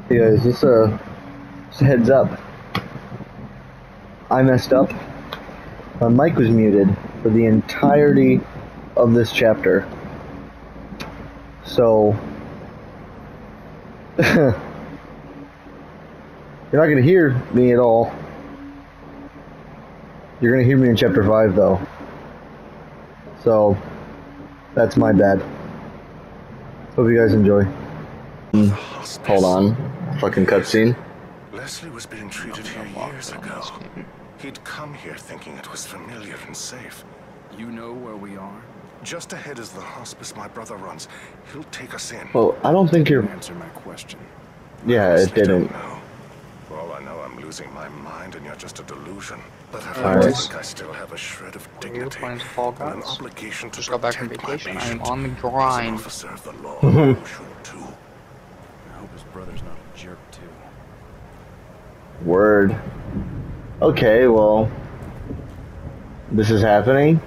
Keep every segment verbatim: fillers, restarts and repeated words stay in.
Hey guys, just a, just a heads up. I messed up. My mic was muted for the entirety of this chapter. So, you're not going to hear me at all. You're going to hear me in chapter five though. So, that's my bad. Hope you guys enjoy. Mm, hold on. Fucking cutscene. Leslie was being treated here years ago. He'd come here thinking it was familiar and safe. You know where we are? Just ahead is the hospice my brother runs. He'll take us in. Well, I don't think you're... Answer my question. Yeah, it didn't. For all I know, I'm losing my mind and you're just a delusion. But I Right. think I still have a shred of dignity. We're playing Fall and an Guys. obligation to Just got back from protect my vacation. I am patient. on the As an grind. officer of the law, you should too. I hope his brother's not a jerk, too. Word. Okay, well... This is happening?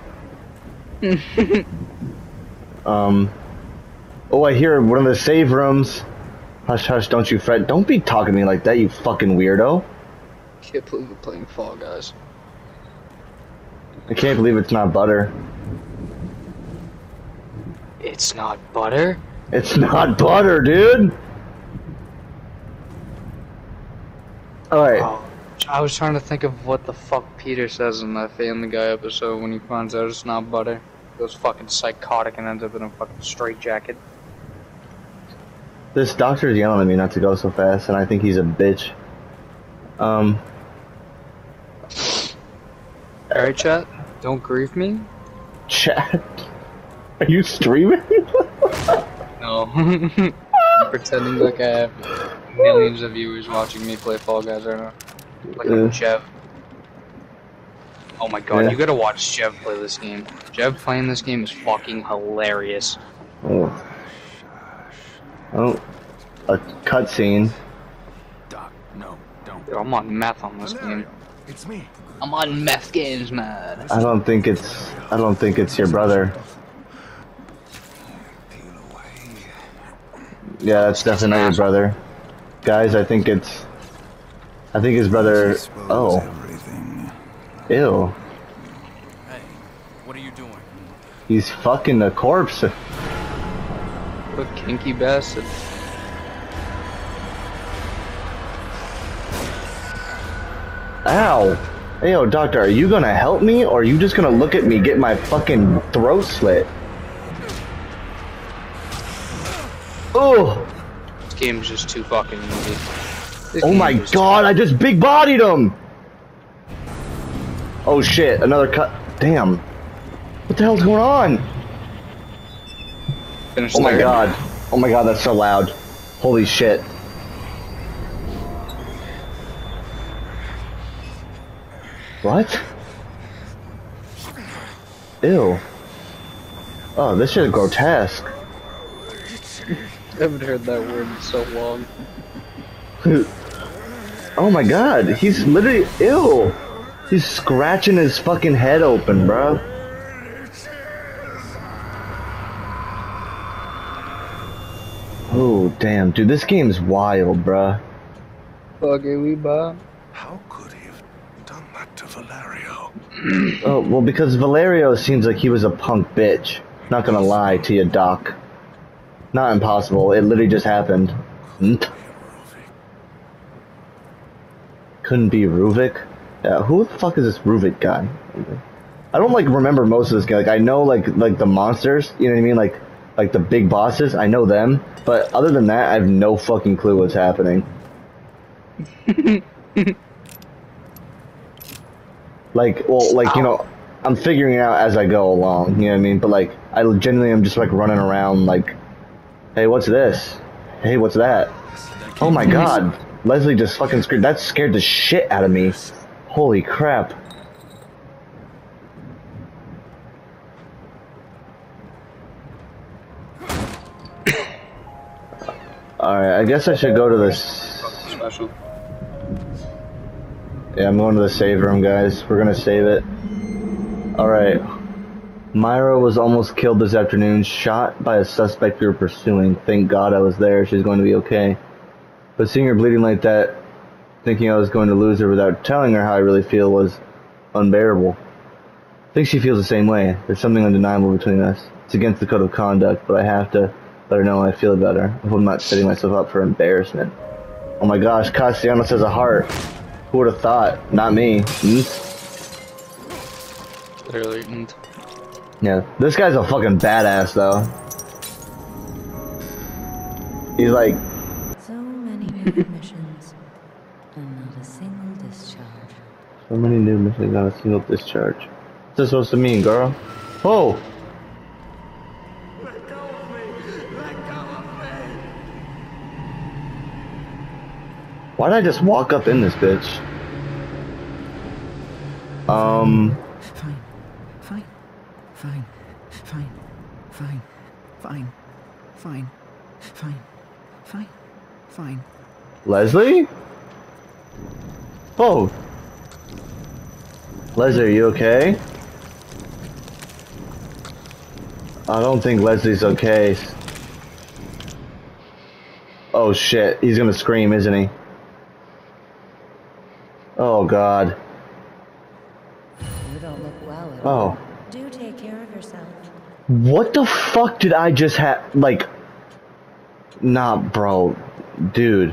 um... Oh, I hear one of the save rooms. Hush, hush, don't you fret. Don't be talking to me like that, you fucking weirdo. Can't believe we're playing Fall Guys. I can't believe it's not butter. It's not butter? It's not butter, dude! Alright. Oh, I was trying to think of what the fuck Peter says in that Family Guy episode when he finds out it's not butter. Goes fucking psychotic and ends up in a fucking straitjacket. This doctor is yelling at me not to go so fast, and I think he's a bitch. Um... Alright, chat? Don't grief me? Chat? Are you streaming? No. I'm pretending like I have millions of viewers watching me play Fall Guys right now. Like Uh. Jev. Oh my god, Yeah. you gotta watch Jev play this game. Jev playing this game is fucking hilarious. Oh. Oh. A cutscene. Doc, no, don't. Dude, I'm on meth on this game. It's me. I'm on meth games, man. I don't think it's... I don't think it's your brother. Yeah, that's definitely not your brother. Guys, I think it's... I think his brother... Oh. Ew. Hey, what are you doing? He's fucking a corpse. What a kinky bastard. Ow. Hey, yo, doctor, are you gonna help me, or are you just gonna look at me get my fucking throat slit? Oh! This game's just too fucking easy. This Oh game my is- god, I just big bodied him! Oh shit, another cut. Damn. What the hell's going on? Finish Oh my there. god. Oh my god, that's so loud. Holy shit. What? Ew. Oh, this shit is grotesque. I haven't heard that word in so long. Oh my god, he's literally ew. He's scratching his fucking head open, bro. Oh damn, dude, this game's wild, bruh. Fucking we Bob. How could he have done that to Valerio? Oh, well, because Valerio seems like he was a punk bitch. Not gonna lie to you, Doc. Not impossible, it literally just happened. Nt. Couldn't be Ruvik? Yeah, who the fuck is this Ruvik guy? I don't like remember most of this game. Like I know like like the monsters, you know what I mean? Like like the big bosses, I know them. But other than that, I have no fucking clue what's happening. Like, well, like, you know, I'm figuring it out as I go along, you know what I mean? But like, I genuinely am just like running around like, hey, what's this? Hey, what's that? Oh my god. Leslie just fucking screamed. That scared the shit out of me. Holy crap. Alright, I guess I should go to this. Special. Yeah, I'm going to the save room, guys. We're gonna save it. Alright. Myra was almost killed this afternoon, shot by a suspect we were pursuing. Thank God I was there. She's going to be okay. But seeing her bleeding like that, thinking I was going to lose her without telling her how I really feel was unbearable. I think she feels the same way. There's something undeniable between us. It's against the code of conduct, but I have to let her know how I feel about her. I hope I'm not setting myself up for embarrassment. Oh my gosh, Castellanos has a heart. Who would have thought? Not me. Mm? Literally. Mm. Yeah, this guy's a fucking badass though. He's like, So many new missions, and not a single discharge. so many new missions, not a single discharge. What's this supposed to mean, girl? Oh! Let go of me! Let go of me! Why did I just walk up in this bitch? Um... Fine. Fine. Fine. Fine. Fine. Fine. Fine. Fine. Fine. Fine. Leslie? Oh! Leslie, are you okay? I don't think Leslie's okay. Oh shit, he's gonna scream, isn't he? Oh god. You don't look well at Oh. all. Do take care of yourself. What the fuck did I just have? Like... Nah, bro. Dude.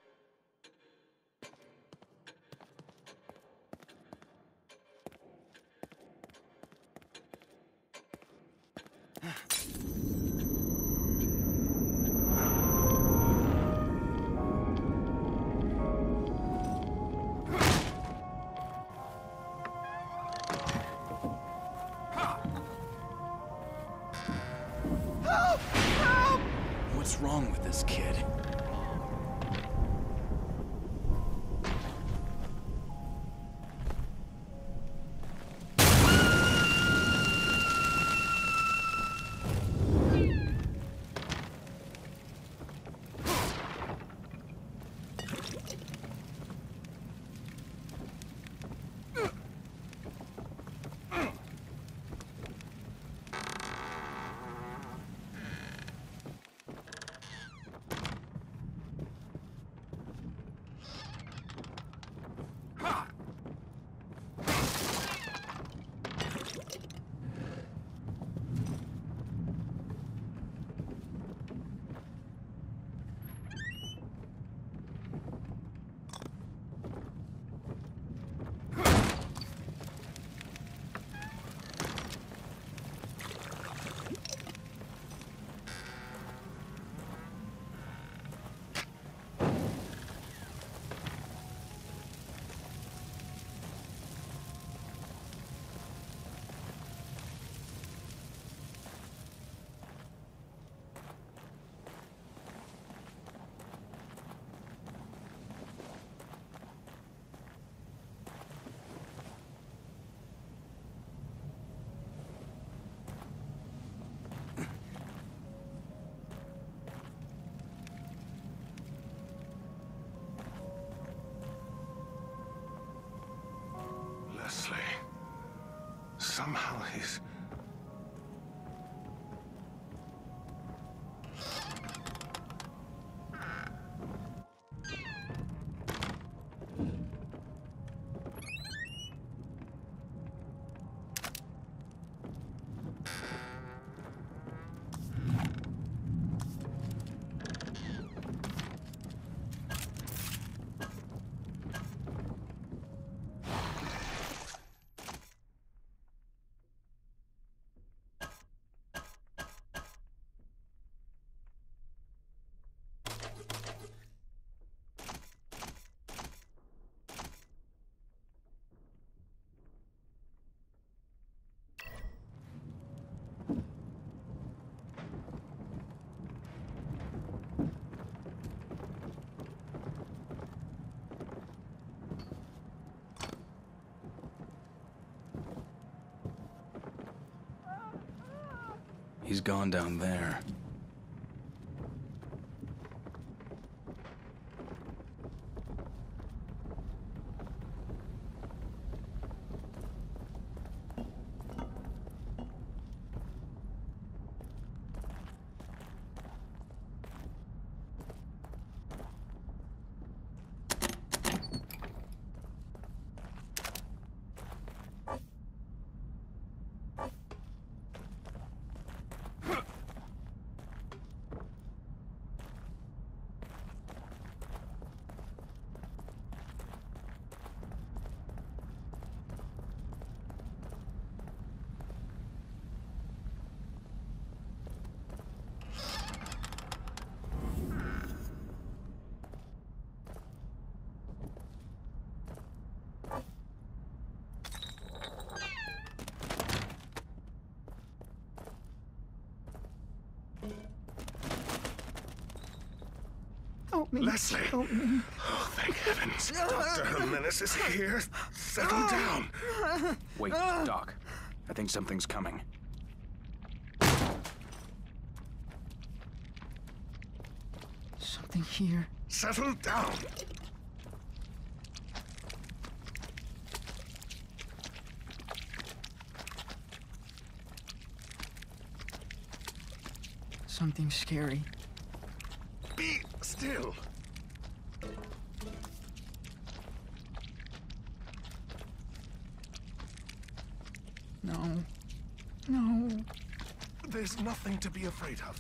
What's wrong with this kid? Leslie. Somehow he's... He's gone down there. Help me. Leslie! Help me. Oh, thank heavens. Doctor Jimenez is here. Settle down. Wait, Doc. I think something's coming. Something here. Settle down. Something scary. Be still. No. No. There's nothing to be afraid of.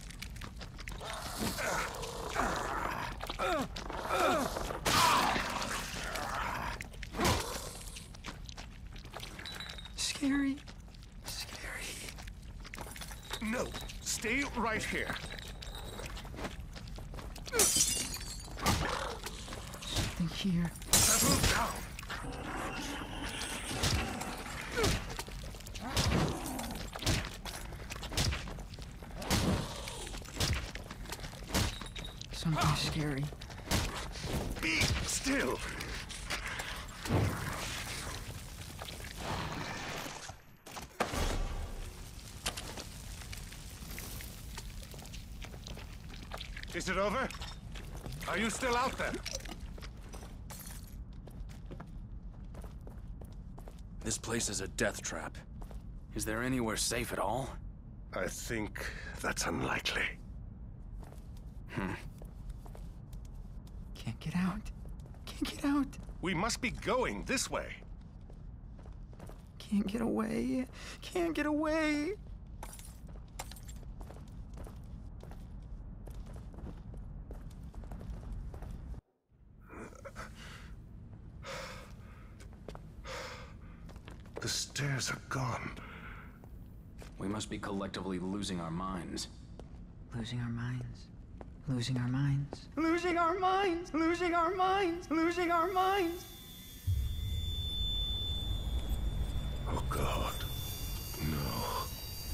Scary. Scary. No, stay right here. Something here. Settle down. Something scary. Be still. Is it over? Are you still out there? This place is a death trap. Is there anywhere safe at all? I think that's unlikely. Hmm. Can't get out. Can't get out. We must be going this way. Can't get away. Can't get away. The stairs are gone. We must be collectively losing our minds. Losing our minds. Losing our minds. Losing our minds. Losing our minds. Losing our minds. Oh, God. No.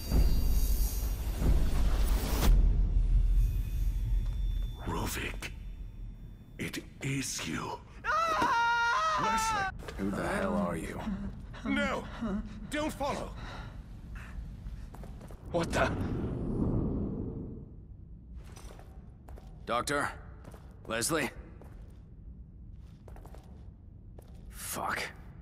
Rovik. It is you. Leslie. Who the hell are you? No! Don't follow! What the? Doctor? Leslie? Fuck.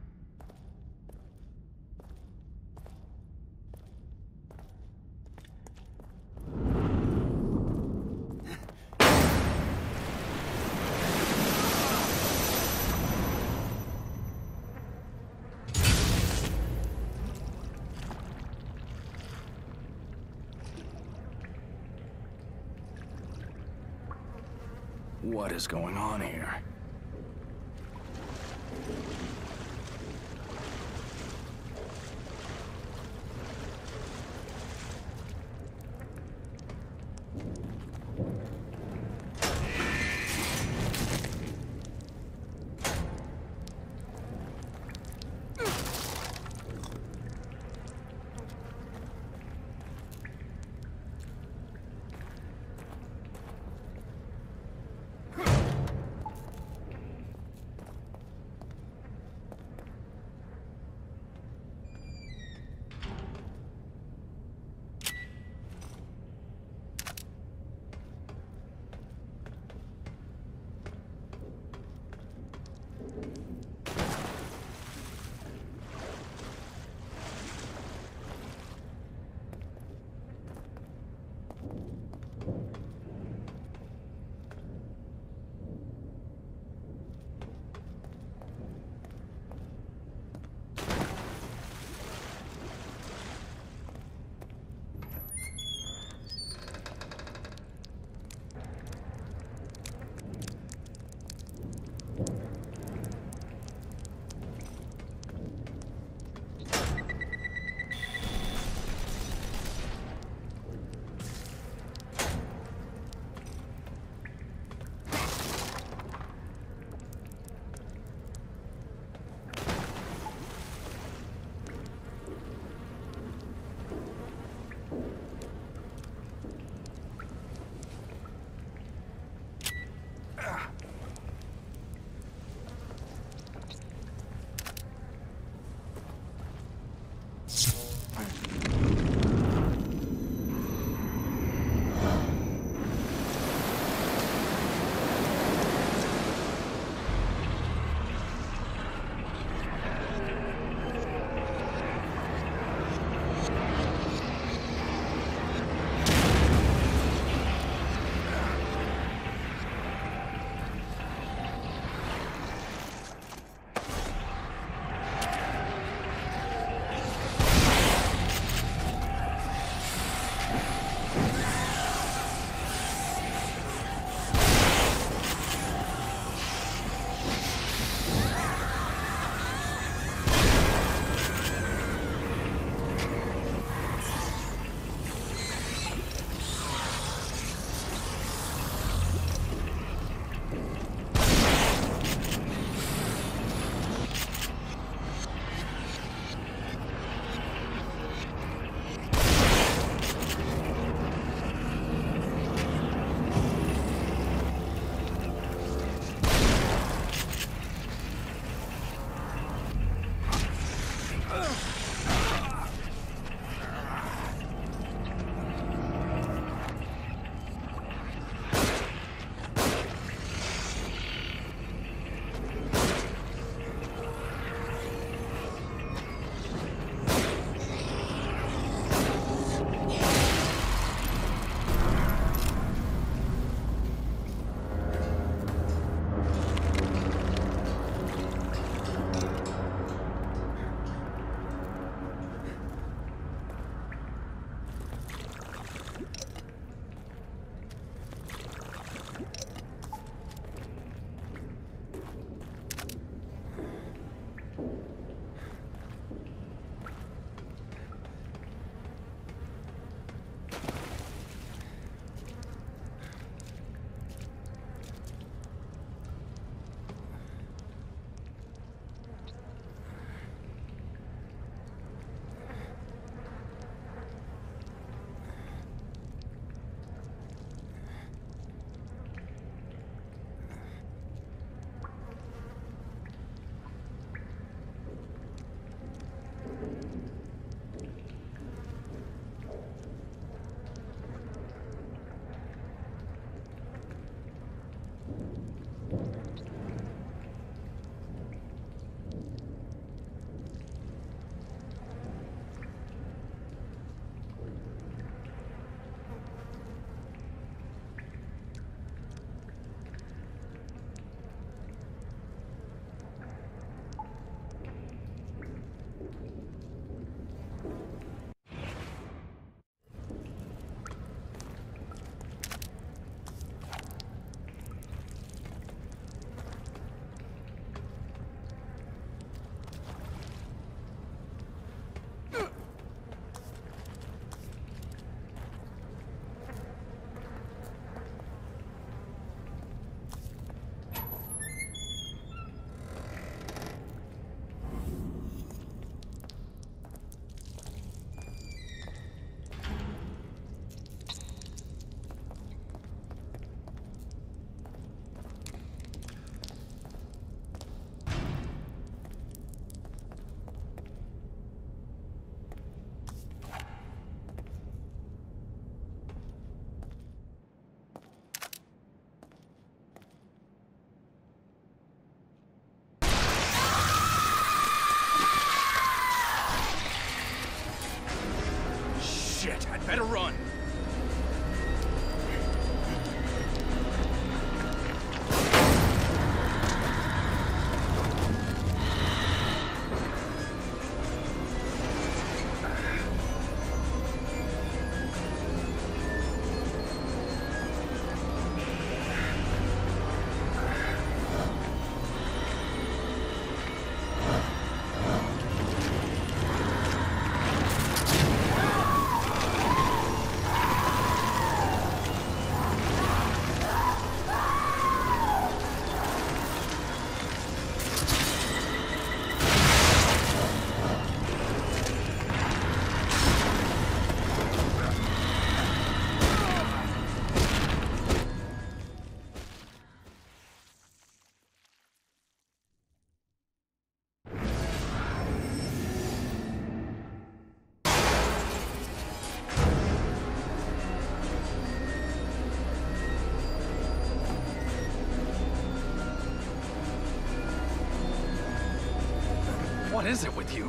What is going on here? What is it with you?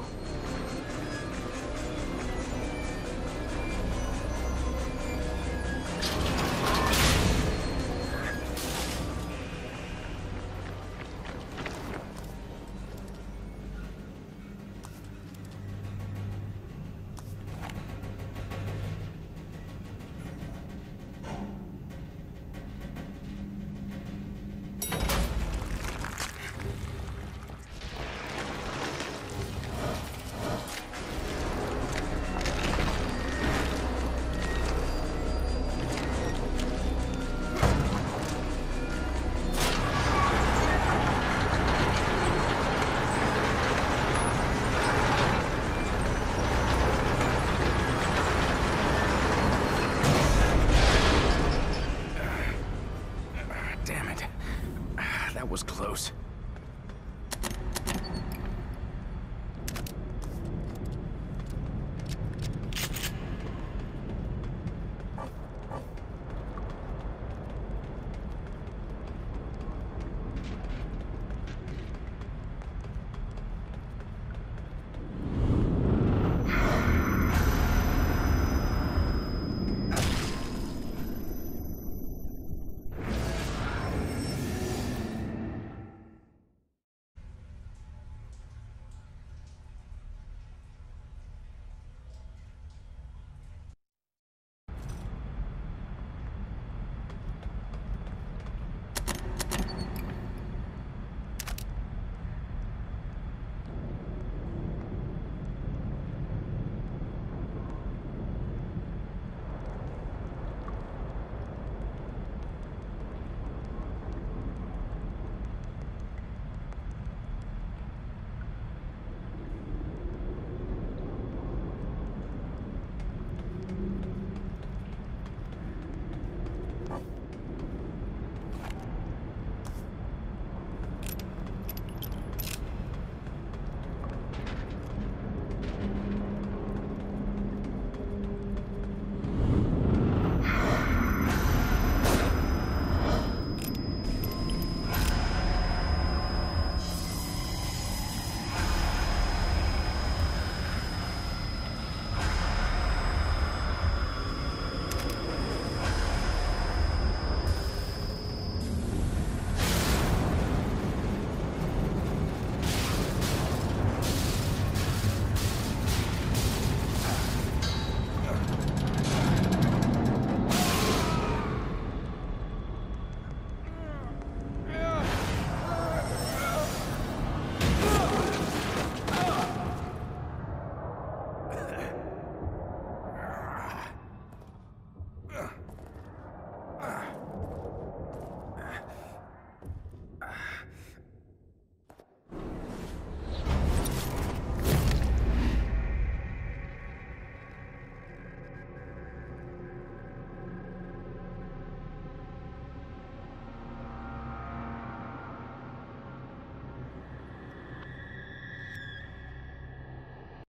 Damn it. That was close.